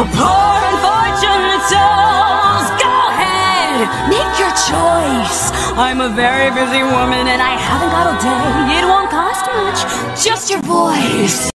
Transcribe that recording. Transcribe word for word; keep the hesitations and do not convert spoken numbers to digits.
poor unfortunate souls. Go ahead, make your choice. I'm a very busy woman and I haven't got all day. It won't cost much, just your voice.